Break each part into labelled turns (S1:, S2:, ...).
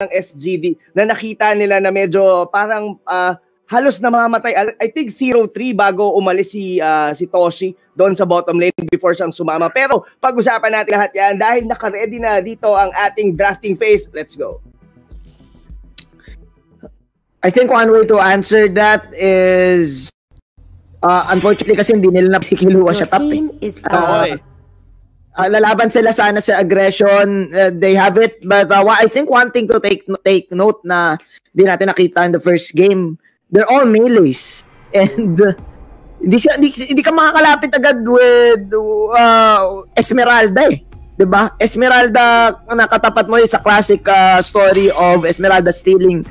S1: SGD na nakita nila na medyo parang halos na mamamatay. I think 0-3 bago umalis si Toshi doon sa bottom lane before siyang sumama. Pero pag-usapan natin lahat yan dahil naka-ready na dito ang ating drafting phase. Let's go.
S2: I think one way to answer that is unfortunately kasi hindi nila napikiluwa siya top. Lalaban sila sana sa aggression. They have it. But I think one thing to take note na di natin nakita in the first game, they're all melees. And hindi ka makakalapit agad with Esmeralda eh. Diba? Esmeralda, nakatapat mo sa classic story of Esmeralda stealing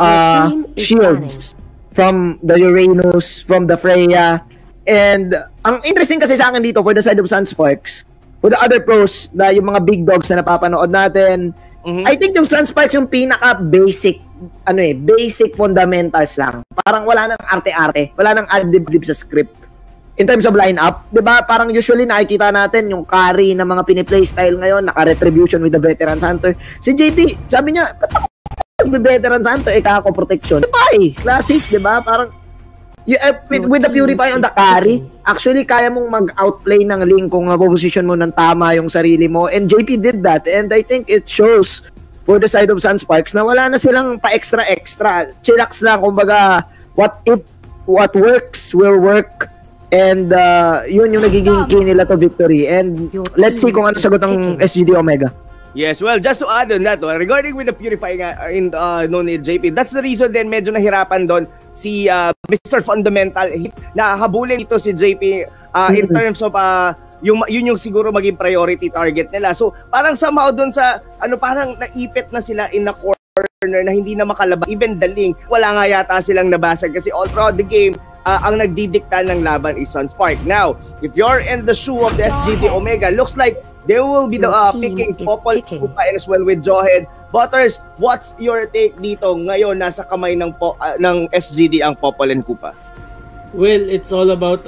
S2: shields from the Uranus, from the Freya. And ang interesting kasi sa akin dito for the side of Sunsparks, for the other pros, yung mga big dogs na napapanood natin, I think yung Sunsparks yung pinaka-basic, basic fundamentals lang. Parang wala nang arte-arte, wala nang ad-lib sa script. In terms of lineup, di ba, parang usually nakikita natin yung carry ng mga piniplay style ngayon, naka-retribution with the Veteran Hunter. Si JP, sabi niya, ba't ako Veteran Hunter, kako protection? Diba classic, di ba? Parang, with the Purify on the carry, actually, kaya mong mag-outplay ng Ling kung position mo ng tama yung sarili mo. And JP did that. And I think it shows for the side of Sunsparks na wala na silang pa-extra. Chillax lang, kumbaga, what works will work. And yun yung nagiging key nila to victory. And let's see kung ano sagot ng SGD Omega.
S1: Yes, well, just to add on that, regarding with the Purify ni JP, that's the reason din medyo nahirapan doon si Mr. Fundamental na habulin ito si JP in terms of yun yung siguro maging priority target nila. So parang somehow doon sa parang naipit na sila in a corner na hindi na makalabas. Even the Ling, wala nga yata silang nabasag kasi all throughout the game ang nagdidikta ng laban is Sunspark. Now, if you're in the shoe of the SGD Omega, looks like they will be picking Popol Kupa as well with Johed. Butters, what's your take dito ngayon nasa kamay ng SGD ang Popol and Kupa?
S3: Well, it's all about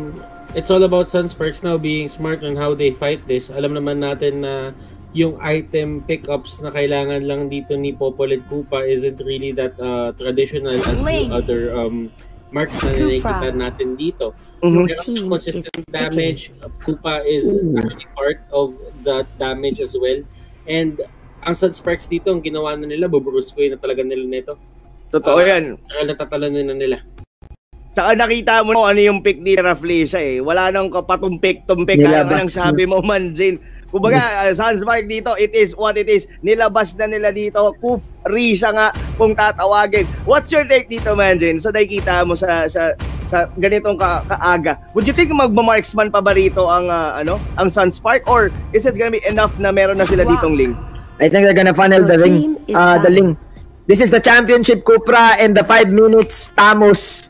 S3: Sunsparks now being smart on how they fight this. Alam naman natin na yung item pickups na kailangan lang dito ni Popol and Kupa isn't really that traditional as the other marks na nakikita natin dito. Pero consistent damage, Kupa is actually part of that damage as well. And ang Sunsparks dito, ang ginawa na nila, buburuskuin na talaga nila nito.
S1: Totoo yan.
S3: Natatalunan na nila.
S1: Saka nakita mo ano yung pick ni Rafflesia eh. Wala nang patumpik-tumpik. Kaya nang sabi mo man, Jane. Kumbaga, Sunspark dito, it is what it is. Nilabas na nila dito. Kufri siya nga kung tatawagin. What's your take dito, Manjin? So, nakikita mo sa ganitong kaaga. Would you think magmamarksman pa ba rito ang Sunspark? Or is it gonna be enough na meron na sila ditong Ling?
S2: I think they're gonna funnel the Ling. This is the championship Cupra and the 5 minutes Tamos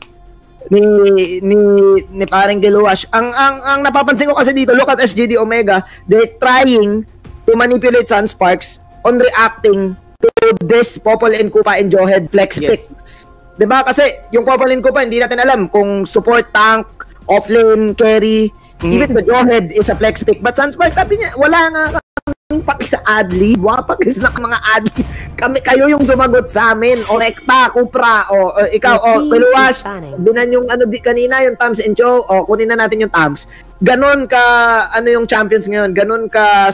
S2: ni parang Giluwash. Ang napapansin ko kasi dito, look at SGD Omega, they're trying to manipulate Sunsparks on reacting to this Popol and Kupa and Johed flex picks. Diba? Kasi yung Popol and Kupa, hindi natin alam kung support, tank, offlane, carry, even the Johed is a flex pick. But Sunsparks, sabi niya, wala nga paki sa adlib, wapagis na mga adlib. Kayo yung sumagot sa amin. O Rekta, Kupra, o ikaw, o Kiluwash, binan yung kanina, yung Tams and Joe, o kunin na natin yung Tams. Ganon ka, yung champions ngayon, ganon ka,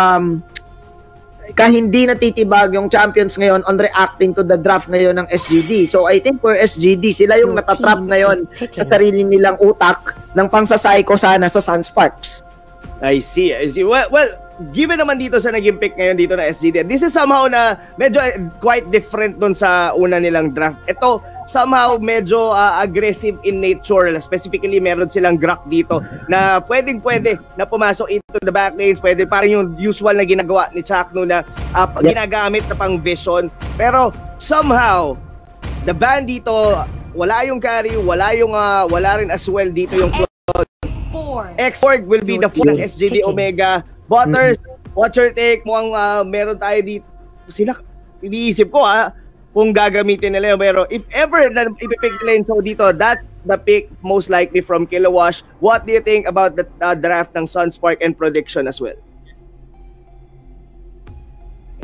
S2: hindi natitibag yung champions ngayon on reacting to the draft ngayon ng SGD. So I think for SGD, sila yung natatrap ngayon sa sarili nilang utak ng pangsa-psycho sana sa Sunsparks.
S1: I see. Well, given naman dito sa naging pick ngayon dito na SGD, this is somehow na medyo quite different dun sa una nilang draft. Ito, somehow medyo aggressive in nature. Specifically, meron silang Grak dito na pwedeng-pwede na pumasok into the backlanes. Pwede parang yung usual na ginagawa ni Chakno na ginagamit na pang vision. Pero somehow, the band dito, wala yung carry, wala rin as well dito yung X4 will be the full ng SGD Omega. Butters, what's your take? Mukhang meron tayo dito. Sila, iniisip ko kung gagamitin nila yun. Pero if ever na ipipick nila yung show dito, that's the pick most likely from Kilowash. What do you think about the draft ng Sunspark and prediction as well?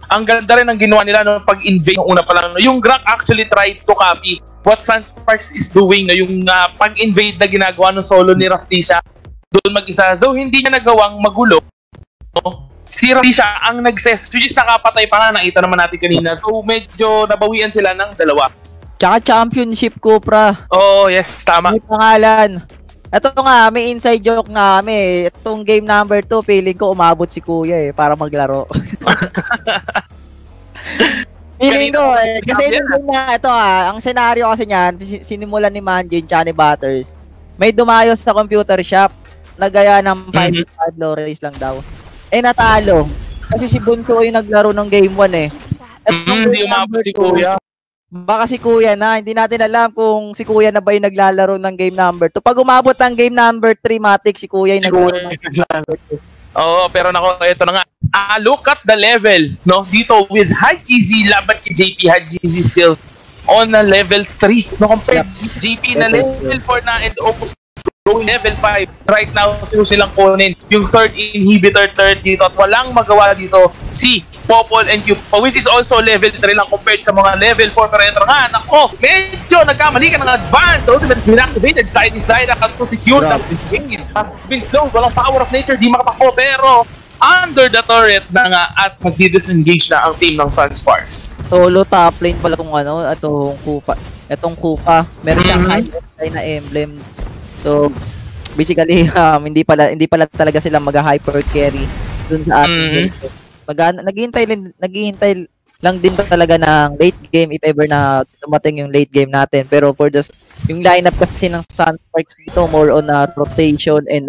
S4: ang ganda rin ang ginawa nila no, pag-invade ng una pa lang. No? Yung Grak actually tried to copy what Sunsparks is doing, no? Yung pag-invade na ginagawa ng solo ni Rafflesia doon mag-isa. Though hindi niya nagawang magulo, no? Si Rafflesia ang nag-ses, which is nakapatay pa nga, nakita naman natin kanina. So medyo nabawian sila ng dalawa.
S5: Tsaka championship Cupra.
S4: Oh, yes, tama.
S5: May pangalan. Ito nga, may inside joke nga kami. Itong game number 2, feeling ko umabot si Kuya para maglaro. Feeling ko kasi ito ang senaryo kasi niyan, sinimulan ni Manjin tsaka ni Butters. May dumayos sa computer shop, nagaya ng 5 low race lang daw. Natalo. Kasi si Bunso yung naglaro ng game 1
S4: Hindi umabot si Kuya.
S5: Baka si Kuya na, hindi natin alam kung si Kuya na ba yung naglalaro ng game number 2. Pag umabot ang game number 3, Matic, si Kuya yung naglalaro ng game number 2.
S4: Oo, pero nako, ito na nga. Look at the level, no? Dito with HiGZ laban kay JP. HiGZ still on a level 3. No, compared JP na level 4 na and almost going level 5. Right now, silang kunin yung third inhibitor dito at walang magawa dito si Popol and Cupa, which is also level 3 lang compared sa mga level 4. Pero ito nga, nako, medyo nagkamali ka ng advance. The ultimate is been activated. Side is side, to secure the wings. Has been slow, walang power of nature, di makatakbo. Pero under the turret na nga at magdi-disengage na ang team ng Sunsparks.
S5: Solo top lane pala kung itong Cupa. Itong Cupa, meron siyang high na emblem. So, basically, hindi pala talaga sila mag-hyper carry dun sa ating naghihintay lang din talaga ng late game if ever na dumating yung late game natin. Pero for yung lineup kasi ng Sunsparks dito, more on rotation and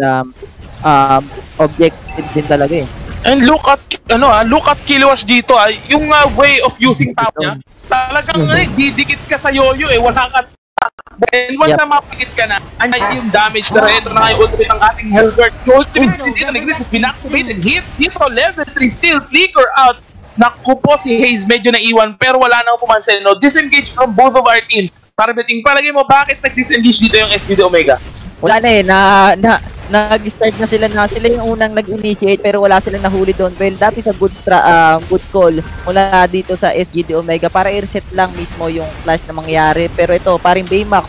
S5: objective din talaga
S4: And look at Kiluash dito yung way of using top niya. Talagang didikit ka sa yoyo wala ka. Then once na mapikit ka na, yung damage na ito na nga yung ultimate ng ating Hellguard. Yung ultimate dito is binactivated. Hit dito, level 3 still, flicker out. Naku po si Haze medyo naiwan pero wala nang pumansin. No? Disengage from both of our teams. Para beting, palagay mo bakit nag-disengage dito yung SGD Omega?
S5: Wala nag-start na sila yung unang nag-initiate pero wala silang nahuli doon. Well, that is a good call mula dito sa SGD Omega para i-reset lang mismo yung clash na mangyari. Pero ito, paring Baymax.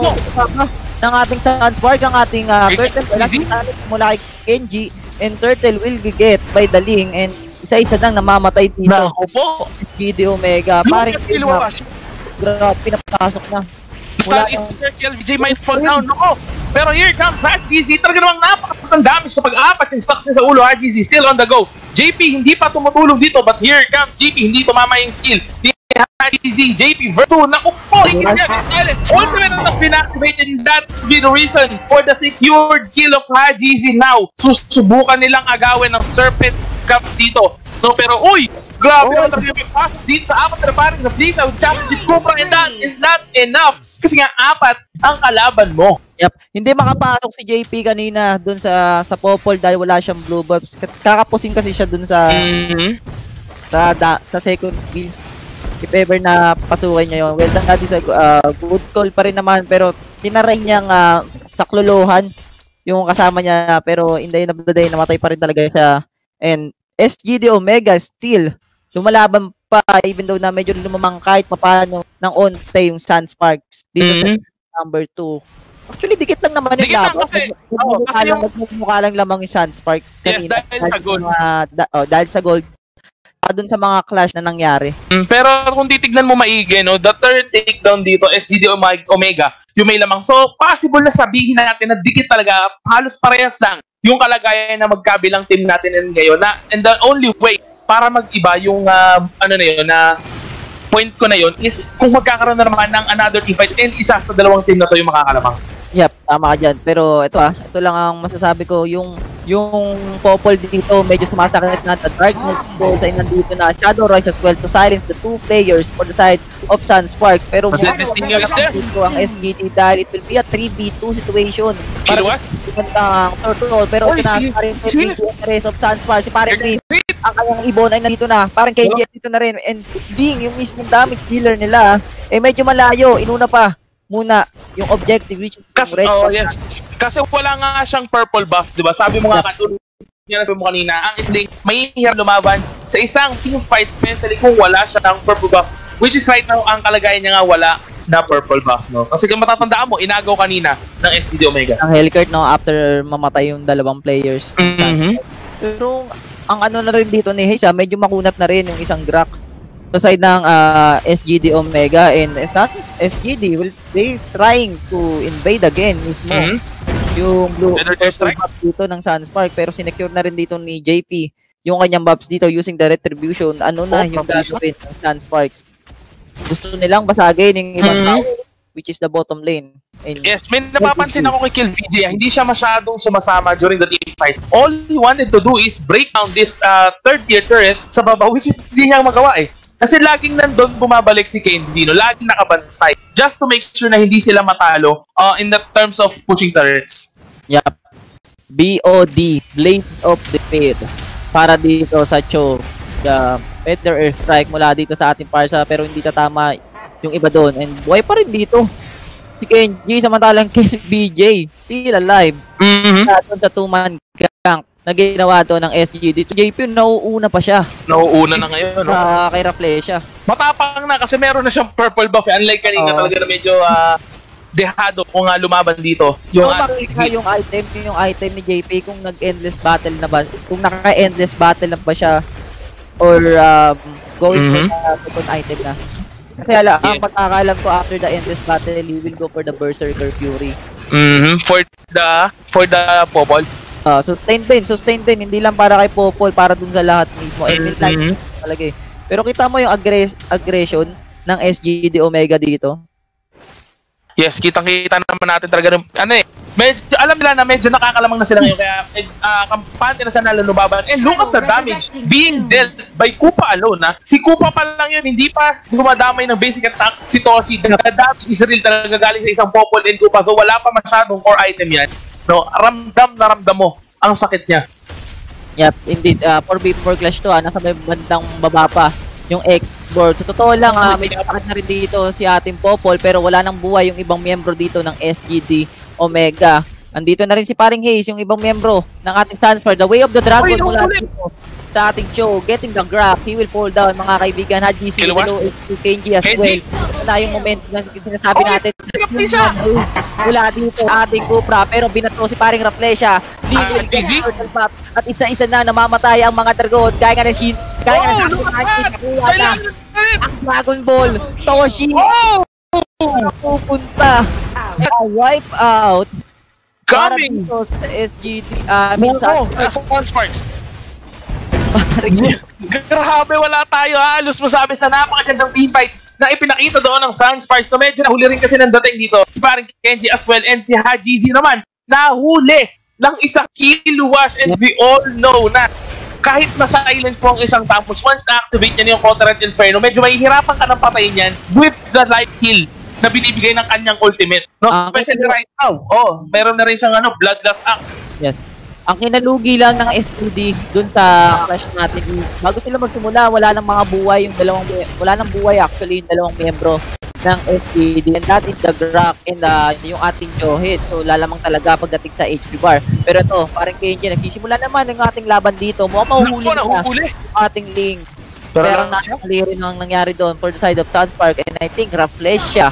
S5: Ng ating Sunsparks, ang ating Turtle mula kay Kenji, and Turtle will be get by the Ling, and isa-isa lang namamatay dito.
S4: Naku po!
S5: SGD Omega, paring Baymax. Grabe, pinapasok na.
S4: Star is circle, VJ might fall down. No! Pero here comes HiGZ. Talaga namang napakatang damage kapag apat yung stocks niya sa ulo. HiGZ still on the go. JP hindi pa tumutulong dito, but here comes JP. Hindi tumama yung skill. HiGZ, JP versus 2. Naku po! Ultimate has been activated, and that will be the reason for the secured kill of HiGZ now. Susubukan nilang agawin ng Serpent Cup dito. No, pero uy! Grabe naman talaga yung pasok dito sa apat na paring na Fleisha with Championship Cupra, and that is not enough. Kasi nga, apat ang kalaban mo.
S5: Yep. Hindi makapasok si JP kanina dun sa Popol dahil wala siyang blue buffs. Kakapusin kasi siya dun sa second skill. If ever na pasukin niya yun. Well, that is a good call pa rin naman. Pero tinaray niyang saklolohan yung kasama niya. Pero in the end of the day, namatay pa rin talaga siya. And SGD Omega still lumalaban pa, even though na medyo lumamang kahit mapano ng onte yung Sunsparks dito sa number 2. Actually, dikit lang naman yung laban. Nagmumukha lang lamang yung Sunsparks.
S4: Yes, dahil sa gold.
S5: Dahil sa gold. Dun sa mga clash na nangyari.
S4: Pero kung titignan mo maigi, no, the third takedown dito, SGD Omega, yung may lamang. So, possible na sabihin natin na dikit talaga, halos parehas lang yung kalagayan na magkabilang team natin ngayon. And the only way para mag-iba yung na point ko na yun is kung magkakaroon na naman ng another team fight and isa sa dalawang team na to yung makakalamang.
S5: Yep, tama ka dyan. Pero ito ito lang ang masasabi ko, yung Popol dito medyo sumasakit na the Dark Knight goal sa nandito na Shadow Rush as well to silence the two players for the side of Sunsparks. Pero ang SGT dahil it will be a 3v2 situation. Para ang Turtle, pero ito na parang rest of Sunsparks, si parang ang kanyang ibon ay nandito na, parang KJ dito na rin, and Ding, yung mismong damage dealer nila, medyo malayo, inuna pa muna yung objective which is
S4: kasi, yes. Kasi wala nga siyang purple buff, di ba? Sabi mo nga niya na mo kanina, ang Sling may hirap lumaban sa isang team fight, especially kung wala siya ng purple buff, which is right now ang kalagayan niya nga wala na purple buff, no? Kasi kung matatandaan mo, inagaw kanina ng SGD Omega.
S5: Ang Hellcurt, no, after mamatay yung dalawang players. Pero ang ano na rin dito ni Hayes, medyo makunat na rin yung isang Grak sa side ng SGD Omega, and it's not SGD, they trying to invade again mismo. Yung blue buff dito ng Sunspark, pero sinecure na rin dito ni JP yung kanyang buffs dito using the retribution. Ano na yung gagawin ng Sunsparks? Gusto nilang basagin yung ibang tao, which is the bottom lane. And
S4: yes, may napapansin ako kay KillVJ, hindi siya masyadong sumasama during the team fight. All he wanted to do is break down this third tier turret sa baba, which is hindi niya magawa eh. Kasi laging nandun bumabalik si Kenji, no? Laging nakabantay. Just to make sure na hindi sila matalo in the terms of pushing turrets.
S5: Yup. BOD, Blade of Despair. Para dito sa Cho. The Better Airstrike mula dito sa ating parsa, pero hindi tatama yung iba doon. And buhay pa rin dito si Kenji, samantalang BJ still alive. Sa 2-man gank na ginawa to ng SGD. JP, nauuna pa siya.
S4: Nauuna na ngayon, no?
S5: Kay Rafflesia.
S4: Matapang na kasi meron na siyang purple buff. Unlike kanina talaga na medyo dehado kung lumaban dito.
S5: Yung yung item ni JP kung nag-endless battle na ba, kung naka-endless battle na ba siya, or going for the second item na. Kasi ang pagkakalam ko, after the endless battle, he will go for the Berserker Fury.
S4: For the Popol.
S5: Sustain din, hindi lang para kay Popol, para dun sa lahat mismo. Talaga eh. Pero kita mo yung aggression ng SGD Omega dito.
S4: Yes, kitang-kita naman natin talaga medyo, alam nila na medyo nakakalamang na sila ngayon, kaya kampante na sana lumaban. And look at the damage being dealt by Koopa alone, ha? Si Koopa pa lang yun, hindi pa dumadamay ng basic attack si Toshi. The damage is real talaga galing sa isang Popol and Koopa, so wala pa masyadong core item yan. No, ramdam mo ang sakit niya.
S5: Yep, indeed. 4v4 clash to, nasa may bandang baba pa yung X-board. Sa totoo lang, may kapakit na rin dito si ating Popol, pero wala nang buhay yung ibang miyembro dito ng SGD Omega. Andito na rin si paring Hayes, yung ibang miyembro ng ating Sunspark. The Way of the Dragon mula dito sa ating Cho, getting the grab. He will fall down, mga kaibigan. Haji si Kenji as well. Na yung moment na sinasabi natin mula dito ating Cupra, pero binato si paring Rafflesia. At isa-isa na namamatay ang mga Dragon. Gaya nga na si Dragon Ball Toshi pupunta wipe out
S4: coming
S5: sa SGD
S4: Sunsparks. Grabe, wala tayo halos masabi sa napakagandang team fight na ipinakita doon ng Sunsparks, na medyo nahuli rin kasi ng dating dito parang Kenji as well, and si Haji Z naman nahuli ng isang Kiluwash, and we all know na kahit na-silence po ang isang Tampos, once na-activate niya yung Contract Inferno, medyo mahihirapan ka ng patayin yan with the life heal na binibigay ng kanyang ultimate. No, especially right now. Meron na rin siyang Bloodlust Axe.
S5: Yes. Ang kinalugi lang ng SGD dun sa clash natin, bago sila magsimula, wala nang mga buhay wala nang buhay actually yung dalawang miyembro ng SGD, and that is the Grak and yung ating Johit. So lalamang talaga pagdating sa HP bar. Pero ito, parang Kenji, nagsisimula naman ang ating laban dito. Mukhang mahuhuli na ating Link. Pero nakakali rin ang nangyari doon for the side of Sunspark, and I think Rafflesia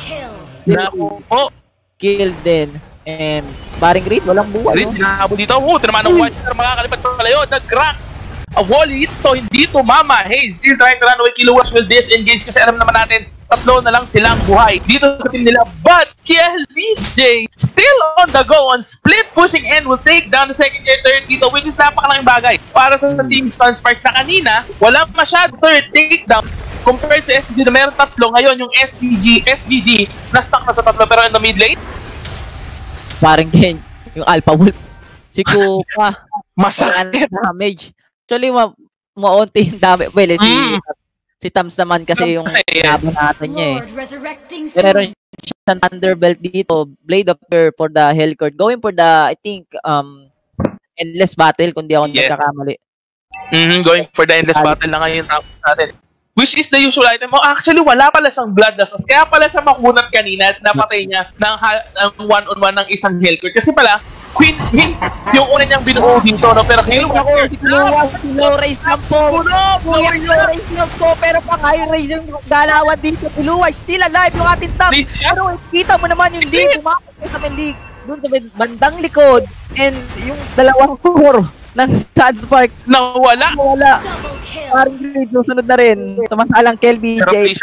S5: killed din. And paring Reed, walang buhay.
S4: Reed, hinahabol dito. Tinamaan ng Watcher, makakalipat pala yun. Nag-Grak. Wally ito, hindi ito mama. Hey, still trying to run away. Kiluwas will disengage kasi alam naman natin, tatlo na lang silang buhay dito sa team nila. But KLVJ still on the go on split, pushing and will take down the second tier turret dito, which is napakalaking bagay para sa team Sunsparks na kanina walang masyado turret takedown compared sa SGD na meron tatlo. Ngayon yung SGD na stuck na sa tatlo, pero in the mid lane
S5: parang Kenji, yung Alpha Wolf, si Koopa,
S4: masakit
S5: damage. Actually, maunti yung damage. Well, si Tams naman kasi yung laban natin niya eh. Pero siyang Thunderbelt dito, Blade of Fear for the Hellcurt. Going for the, I think, Endless Battle, kung di ako nagkakamali.
S4: Going for the Endless Battle na ngayon tapos natin. Which is the usual item. Actually, wala pala siyang Bloodlust. Kaya pala siya makunat kanina at napatay niya ng one-on-one ng isang Hellcurt. Kasi pala, Queen's Wings, yung una niyang binuo dito, no? Pero Halo Master,
S5: Low race lang po. Low race lang po. Pero pang high race yung galawan dito. Luwa, still alive yung ating top. Pero kita mo naman yung league. Umapit sa may league. Doon sa bandang likod. And yung dalawang core ng Sunspark.
S4: nawala.
S5: Parang grade yung sunod na rin. Samantalang Kel BJ.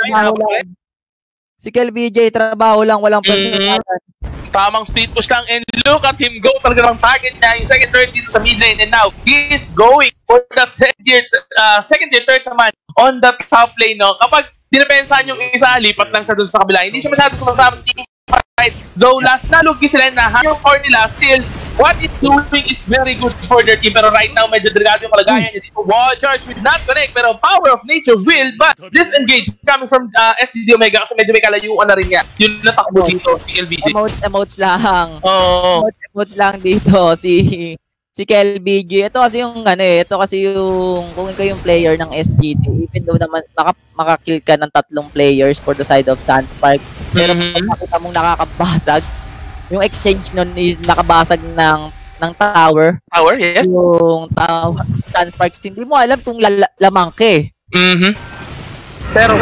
S5: Si Kel BJ, trabaho lang. Walang personalan.
S4: Tamang split push lang, and look at him go. Talaga ng target niya, yung second turret dito sa mid lane, and now he is going for that second tier turret naman on the top lane, no? Kapag dinapensahan yung isa, lipat lang siya dun sa kabila. Hindi siya masyadong sumasama sa team fight. Though last nalugi sila na yung core nila, still, what it's doing is very good for their team. Pero right now, medyo delikado yung kalagayan niya dito. Wall charge will not connect, pero power of nature will, but disengage coming from SGD Omega kasi medyo may kalayuan na rin niya. Yung natakbo dito, si LBJ.
S5: Emotes lang.
S4: Oo.
S5: Emotes lang dito si Kel BJ. Ito kasi yung kung ikaw yung player ng SGD, even though naman makakill ka ng 3 players for the side of Sunsparks, pero pag nakita mong nakakabasag, yung exchange nun is nakabasag ng tower.
S4: Tower, yes.
S5: Yung Sunsparks, hindi mo alam kung lamang ka eh.
S4: Pero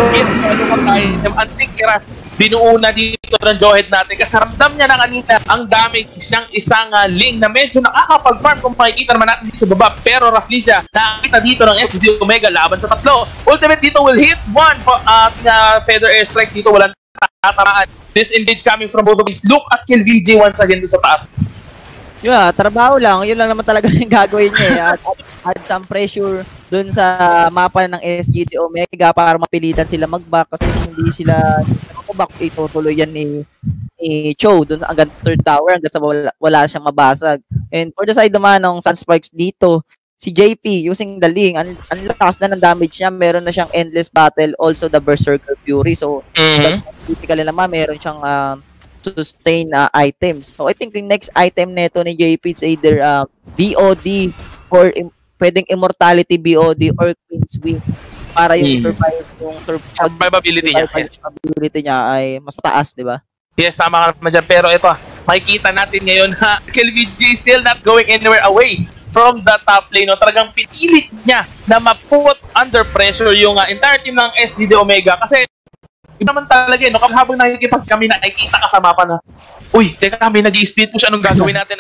S4: anting kiras, binuo na dito ng Jawhead natin kasi ramdam niya na kanina ang damage ng isang Ling na medyo nakakapag-farm kung makikita naman natin dito sa baba. Pero roughly siya, nakakita dito ng SGD Omega laban sa 3. Ultimate dito will hit 1 for Feather Airstrike dito, walang tatamaan. Disengage coming from both of these. Look at Kill VJ once again sa taas.
S5: Yeah, trabaho lang. Yun lang naman talaga yung gagawin niya. Add some pressure dun sa mapa ng SGD Omega para mapilitan sila mag-back kasi hindi sila back itutuloy yan ni Cho dun hanggang 3rd tower hanggang sa wala siyang mabasag. And for the side naman ng Sunsparks dito, si JP using the Ling, ang lakas na ng damage niya, meron na siyang endless battle, also the Berserker Fury. So, typically naman meron siyang sustain items. So, I think yung next item neto ni JP is either BOD or pwedeng Immortality BOD or Queen's Wing para yung
S4: survivability
S5: niya ay mas mataas, di ba?
S4: Yes, sama ka naman dyan. Pero ito, makikita natin ngayon ha, KillVJ still not going anywhere away from the top lane. No? Talagang pinilit niya na ma-put under pressure yung entire team ng SGD Omega kasi iba naman talaga no? Habang nakikipag kami nakikita ka sa mapa na uy, teka kami nag-i-speed push, anong gagawin natin?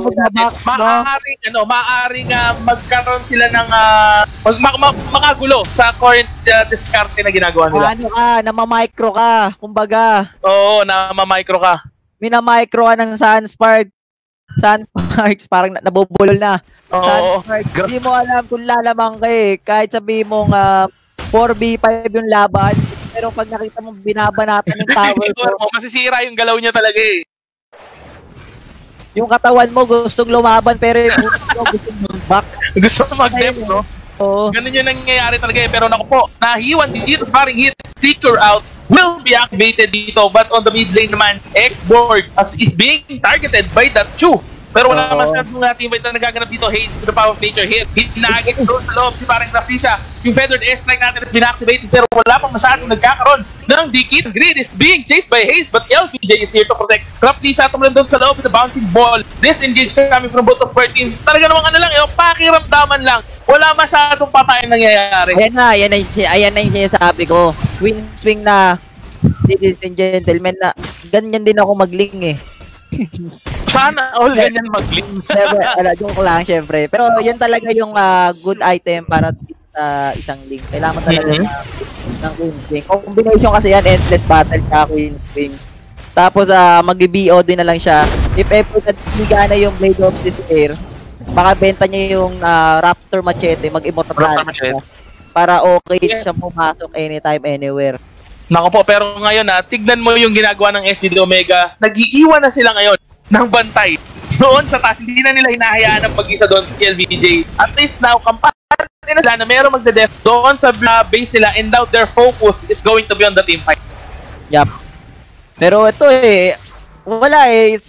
S4: Maaaring magkaroon sila ng makagulo sa current discarte na ginagawa nila.
S5: Ano ka, namamicro ka, kumbaga.
S4: Oo, namamicro ka.
S5: Minamicro ka ng Sunsparks, parang nabubulol na. Sunsparks, hindi mo alam kung lalamang ka eh. Kahit sabihin mong 4v5 yung laban, pero pag nakita mong binabanatan yung tower mo,
S4: masisira yung galaw niya talaga eh.
S5: Yung katawan mo gustong lumaban pero yung utak mo gustong mag-back.
S4: Gusto mag-dep, no?
S5: Oo.
S4: Ganun yung nangyayari talaga eh. Pero naku po, nahiwan dito sa paring hit. Seeker out will be activated dito. But on the mid lane naman, X-Borg is being targeted by that Chu. Pero wala naman siya nung teammate na nagaganap dito. Haze with the power of nature hit. Hinagit doon sa loob si parang Raflisha. Yung feathered airstrike natin is been-activated pero wala pang masyadong nagkakaroon ng dikit. Grid is being chased by Haze but LPJ is here to protect. Raflisha tumulan doon sa loob with the bouncing ball. Disengage coming from both of our teams. Talaga namang pakiramdaman lang. Wala masyadong patayan nangyayari.
S5: Ayan na yung sinasabi ko. Queen swing na, ladies and gentlemen, na ganyan din ako magling eh.
S4: Sana all ganyan mag-link.
S5: Joke lang syempre. Pero yan talaga yung good item para sa isang link. Kailangan talaga ng Queen Swing. Combination kasi yan, endless battle ka Queen Swing. Tapos mag-BOD na lang siya. If ever nagsiga na yung Blade of Despair, baka benta niya yung Raptor Machete, mag-immortal para okay siya pumasok anytime, anywhere.
S4: Nako po, pero ngayon tignan mo yung ginagawa ng SGD Omega. Nag-iiwan na sila ngayon ng bantay. Doon sa taas, hindi na nila hinahayaan ng pag-isa doon sa KLVJ. At least now, kampanya na sila na meron magde-def doon sa base nila and now their focus is going to be on the team fight.
S5: Yup. Pero ito wala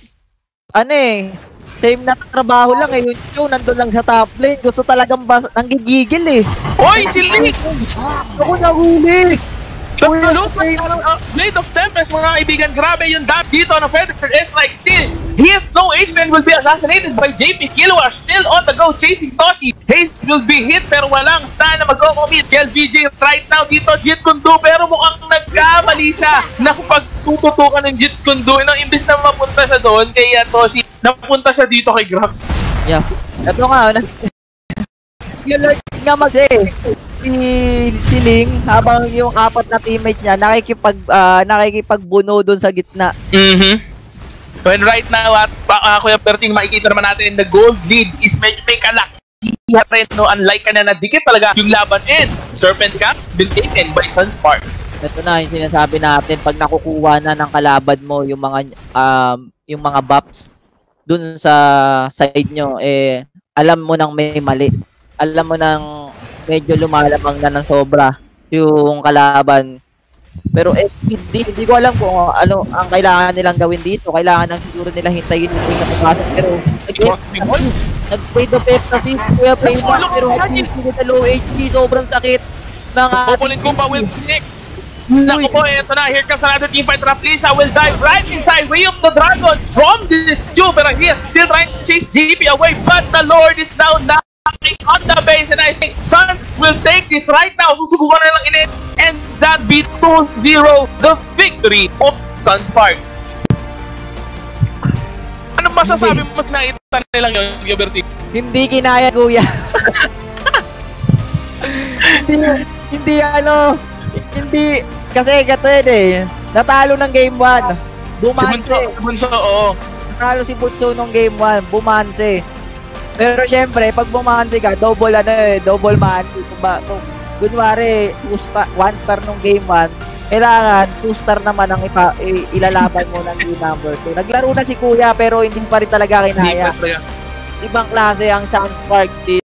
S5: same na trabaho lang yung Chu nandun lang sa top lane. Gusto talagang nanggigigil
S4: Hoy, si Link!
S5: Ako nahuli!
S4: Look, Blade of Tempest, mga kaibigan, grabe yung dash dito ng Predator S-Like still. He has no HP and will be assassinated by JP Killua, still on the go, chasing Toshi. Haste will be hit pero walang stun na mag-commit. KLBJ right now dito, Jeet Kune Do, pero mukhang nagkamali siya na pagtututukan ng Jeet Kune Do. Imbis na mapunta siya doon kay Toshi, napunta siya dito kay Grab.
S5: Yeah. Ito nga, yung Lord nga si Ling, habang yung apat na teammates niya nakikipagbuno doon sa gitna.
S4: When right now at Kuya Perting, makikita naman natin the gold lead is may kalakihan rin, no? Unlike kanina, dikit talaga yung laban, and Serpent Cast been taken by Sunspark.
S5: Ito na yung sinasabi natin, pag nakukuha na ng kalaban mo yung mga buffs dun sa side nyo, alam mo nang may mali. Alam mo nang medyo lumalamang na ng sobra yung kalaban. Pero hindi ko alam kung ano ang kailangan nilang gawin dito. Kailangan lang siguro nila hintayin yung na pumasok. Pero nag-pay the pep kasi Kuya Payback, pero at low HP, sobrang sakit ng
S4: Opponent ko pa will connect. Naku po, eto na, here comes another teamfight. Rafflesia will dive right inside Way of the Dragon from this tube, pero here, still trying to chase GP away, but the Lord is now knocking on the base, and I think Suns will take this right now. Susubukan na lang init, and that beats 2-0 the victory of Sunsparks. Ano masasabi mo na itan nilang yun, Gilberti?
S5: Hindi kinaya, Kuya. Hindi, kasi gato yun natalo ng game 1, bumanse.
S4: Si Bunso, oo.
S5: Natalo si Bunso nung game 1, bumanse. Pero syempre, pag bumanse ka, double man. Kunwari, 1 star nung game 1, kailangan 2 star naman ang ilalaban mo ng game number 2. Naglaro na si Kuya, pero hindi pa rin talaga kinaya. Ibang klase ang Sunsparks dito.